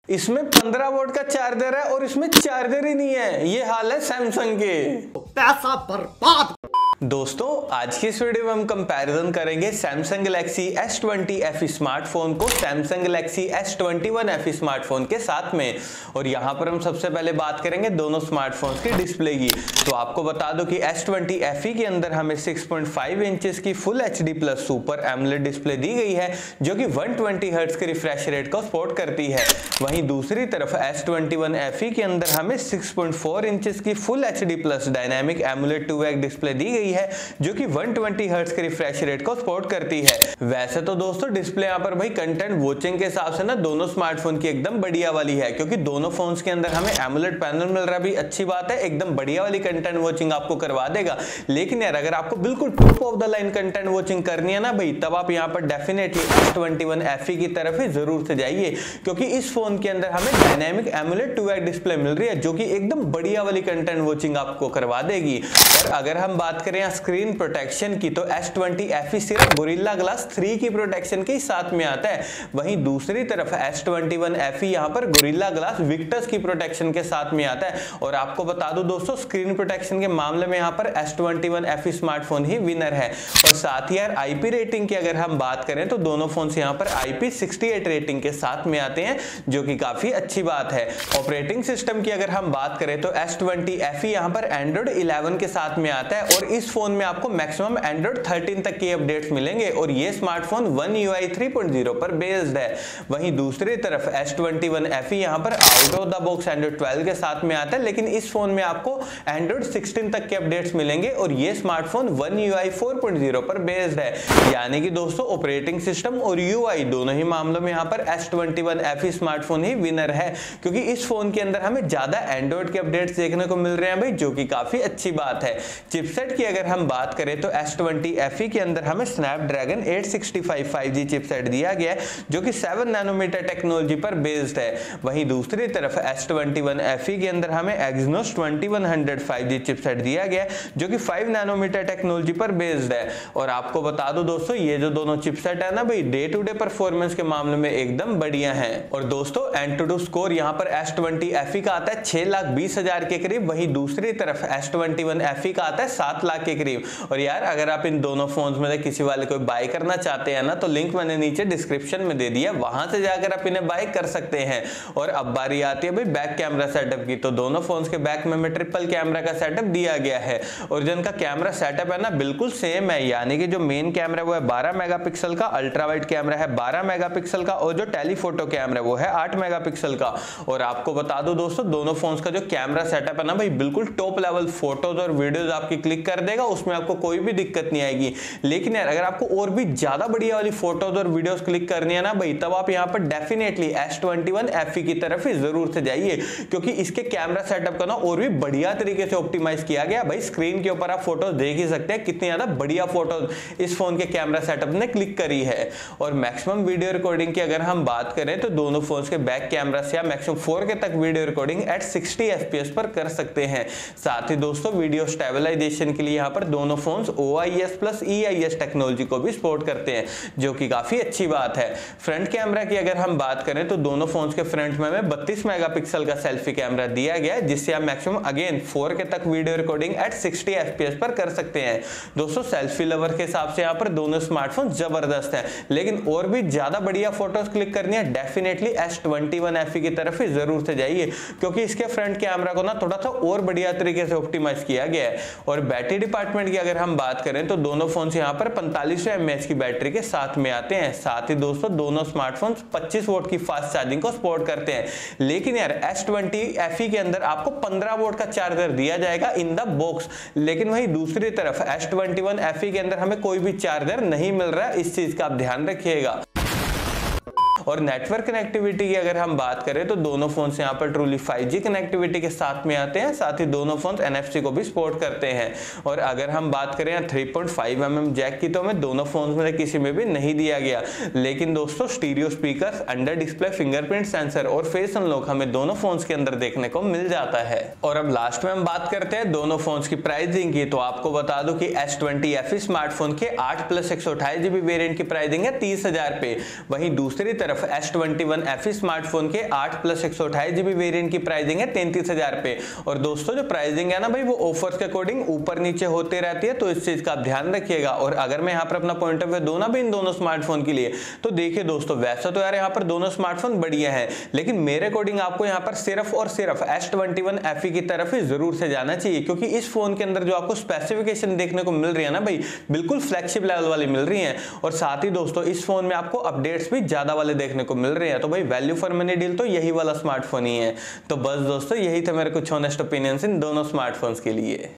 इसमें 15 वोल्ट का चार्जर है और इसमें चार्जर ही नहीं है। ये हाल है सैमसंग के। पैसा बर्बाद। दोस्तों आज की इस वीडियो में हम कंपैरिजन करेंगे Samsung Galaxy S20 FE smartphone को Samsung Galaxy S21 FE smartphone के साथ में। और यहां पर हम सबसे पहले बात करेंगे दोनों स्मार्टफोन्स की डिस्प्ले की। तो आपको बता दो कि S20 FE के अंदर हमें 6.5 इंचेस की full HD plus super AMOLED display दी गई है जो कि 120 हर्ट्ज के रिफ्रेश रेट को सपोर्ट करती है। वहीं दूसरी तरफ S21 FE के अंदर हमें 6.4 इंचेस की full HD plus dynamic AMOLED 2x display दी गई है जो कि 120 हर्ट्ज के रिफ्रेश रेट को सपोर्ट करती है। वैसे तो दोस्तों डिस्प्ले यहाँ पर भाई कंटेंट वॉचिंग के हिसाब से ना दोनों स्मार्टफोन की एकदम बढ़िया वाली है, क्योंकि दोनों फोन्स के अंदर हमें एमोलेड पैनल मिल रहा भी अच्छी बात है, एकदम बढ़िया वाली कंटेंट वॉचिंग आपको करवा देगा। लेकिन यार अगर आपको बिल्कुल top of the line content watching करनी है ना भाई, तब आप यहाँ पर डेफिनेटली S21 FE की तरफ ही जरूर से जाइए, क्योंकि इस फोन के अंदर हमें डायनामिक एमोलेड 2x डिस्प्ले मिल रही है जो कि एकदम बढ़िया वाली कंटेंट वॉचिंग आपको करवा देगी। और अगर हम बात करें स्क्रीन प्रोटेक्शन की तो S20 FE सिर्फ गोरिल्ला ग्लास 3 की प्रोटेक्शन के साथ में आता है। वहीं दूसरी तरफ S21 FE यहां पर गोरिल्ला ग्लास विक्टस की प्रोटेक्शन के साथ में आता है। और आपको बता दूं दोस्तों स्क्रीन प्रोटेक्शन के मामले में यहां पर S21 FE स्मार्टफोन ही विनर है। और साथ ही यार IP रेटिंग की अगर हम बात करें तो दोनों फोन यहां पर IP68 रेटिंग के साथ में आते हैं जो कि काफी अच्छी बात है। ऑपरेटिंग सिस्टम की अगर हम बात करें तो S20 FE यहां पर Android 11 के साथ में आता है और इस फोन में आपको मैक्सिमम Android 13 तक के अपडेट्स मिलेंगे और ये स्मार्टफोन One UI 3.0 पर बेस्ड है। वहीं दूसरी तरफ S21 FE यहां पर out of the box Android 12 के साथ में आता है, लेकिन इस फोन में आपको Android 16 तक के अपडेट्स मिलेंगे और ये स्मार्टफोन One UI 4.0 पर बेस्ड है। यानी कि दोस्तों ऑपरेटिंग सिस्टम और UI दोनों ही मामलों में यहां पर S21 FE स्मार्टफोन ही विनर है, क्योंकि इस फोन के अंदर हमें ज्यादा Android के अपडेट्स देखने को मिल रहे हैं भाई, जो कि काफी अच्छी बात है। चिपसेट की अगर हम बात करें तो S20 FE के अंदर हमें स्नैपड्रैगन 865 5G चिपसेट दिया गया है जो कि 7 नैनोमीटर टेक्नोलॉजी पर बेस्ड है। वहीं दूसरी तरफ S21 FE के अंदर हमें Exynos 2100 5G चिपसेट दिया गया है जो कि 5 नैनोमीटर टेक्नोलॉजी पर बेस्ड है। और आपको बता दो दोस्तों ये जो दोनों चिपसेट है ना भाई, डे टू डे परफॉर्मेंस के मामले में एकदम बढ़िया है। और दोस्तों एंटूडू स्कोर यहाँ पर S20 FE का आता है 6,20,000 के करीब, वहीं दूसरी तरफ S21 FE का आता है 7 लाख के करीब। और यार अगर आप इन दोनों फोन्स में से किसी वाले को बाय करना चाहते हैं ना तो लिंक मैंने नीचे डिस्क्रिप्शन में दे दिया, वहां से जाकर आप इन्हें बाय कर सकते हैं। और अब बारी आती है भाई बैक कैमरा सेटअप की, तो दोनों फोन्स के बैक में ट्रिपल कैमरा का सेटअप दिया गया है और जिनका कैमरा सेटअप है ना बिल्कुल सेम है। यानी कि जो मेन कैमरा वो है 12 मेगापिक्सल का, अल्ट्रा वाइड कैमरा है 12 मेगापिक्सल का और जो टेलीफोटो कैमरा वो है 8 मेगापिक्सल का। और आपको बता दो दोस्तों दोनों फोन्स का जो कैमरा सेटअप है ना भाई बिल्कुल टॉप लेवल फोटोज और वीडियोज आपकी क्लिक कर देगा, उसमें आपको कोई भी दिक्कत नहीं आएगी। लेकिन यार अगर आपको और भी ज्यादा बढ़िया वाली फोटोज और वीडियोस क्लिक करनी है ना भाई, तब आप यहाँ पर डेफिनेटली S21 FE की तरफ ही जरूर से जाइए, क्योंकि इसके कैमरा सेटअप का ना और भी बढ़िया तरीके से ऑप्टिमाइज किया गया। भाई स्क्रीन के ऊपर आप फोटोज देख ही सकते हैं कितनी ज्यादा बढ़िया फोटोज इस फोन के कैमरा सेटअप ने क्लिक करी है। और मैक्सिमम वीडियो रिकॉर्डिंग की अगर हम बात करें तो दोनों फोन के बैक कैमरा से आप मैक्सिमम 4K तक वीडियो रिकॉर्डिंग एट 60 FPS पर कर सकते हैं। साथ ही दोस्तों वीडियो स्टेबलाइजेशन के लिए यहाँ पर दोनों phones OIS plus EIS technology को भी सपोर्ट करते हैं, जो कि काफी अच्छी बात है। फ्रंट कैमरा की अगर हम बात करें तो दोनों फोन्स के फ्रंट में हमें 32 मेगापिक्सल का सेल्फी कैमरा दिया गया है, जिससे आप मैक्सिमम अगेन 4K तक वीडियो रिकॉर्डिंग एट 60 FPS पर कर सकते हैं। दोस्तों सेल्फी लवर के हिसाब से यहाँ पर दोनों स्मार्टफोन जबरदस्त है, लेकिन और भी ज्यादा बढ़िया फोटोज क्लिक करनी है डेफिनेटली S21 FE की तरफ ही जरूर से जाइए, क्योंकि इसके फ्रंट कैमरा को ना थोड़ा सा और बढ़िया तरीके से ऑप्टिमाइज किया गया है। और बैटरी डिपार्टमेंट की अगर हम बात करें तो दोनों फोन यहाँ पर 4500 mAh की बैटरी के साथ में आते हैं। साथ ही दोस्तों दोनों स्मार्टफोन्स 25 वोल्ट की फास्ट चार्जिंग को सपोर्ट करते हैं। लेकिन यार S20 FE के अंदर आपको 15 वोल्ट का चार्जर दिया जाएगा इन द बॉक्स, लेकिन वहीं दूसरी तरफ S21 FE के अंदर हमें कोई भी चार्जर नहीं मिल रहा है, इस चीज का आप ध्यान रखिएगा। और नेटवर्क कनेक्टिविटी की अगर हम बात करें तो दोनों फोन यहाँ पर ट्रूली 5G कनेक्टिविटी के साथ में आते हैं। साथ ही दोनों फोन NFC को भी सपोर्ट करते हैं। और अगर हम बात करें 3.5mm जैक की तो हमें दोनों फोन में किसी में भी नहीं दिया गया, लेकिन दोस्तों stereo speaker, under display fingerprint sensor और फेस अनलॉक हमें दोनों फोन के अंदर देखने को मिल जाता है। और अब लास्ट में हम बात करते हैं दोनों फोन की प्राइसिंग की। तो आपको बता दूं कि S20 FE स्मार्टफोन के 8 + 128GB वेरिएंट की प्राइसिंग है 30,000 पे। वहीं दूसरी तरफ सिर्फ S21 FE स्मार्टफोन के 8+128GB वेरिएंट की प्राइसिंग है 33,000 पे। और दोस्तों जो प्राइसिंग है ना भाई वो ऑफर्स के अकॉर्डिंग ऊपर नीचे होते रहती है, तो इस चीज का आप ध्यान रखिएगा। और अगर मैं यहाँ पर अपना पॉइंट ऑफ व्यू दूं ना भी इन दोनों स्मार्टफोन के लिए, तो देखिए दोस्तों वैसे तो यार यहाँ पर दोनों स्मार्टफोन बढ़िया है, लेकिन मेरे अकॉर्डिंग आपको यहाँ पर सिर्फ और सिर्फ S21 FE की तरफ ही जरूर से जाना चाहिए, क्योंकि इस फोन के अंदर जो आपको स्पेसिफिकेशन देखने को मिल रही है ना भाई बिल्कुल फ्लैगशिप लेवल वाली मिल रही है। और साथ ही दोस्तों इस फोन में आपको अपडेट्स भी ज्यादा वाले देखने को मिल रहे हैं, तो भाई वैल्यू फॉर मनी डील तो यही वाला स्मार्टफोन ही है। तो बस दोस्तों यही था मेरे कुछ ऑनेस्ट ओपिनियंस इन दोनों स्मार्टफोन्स के लिए।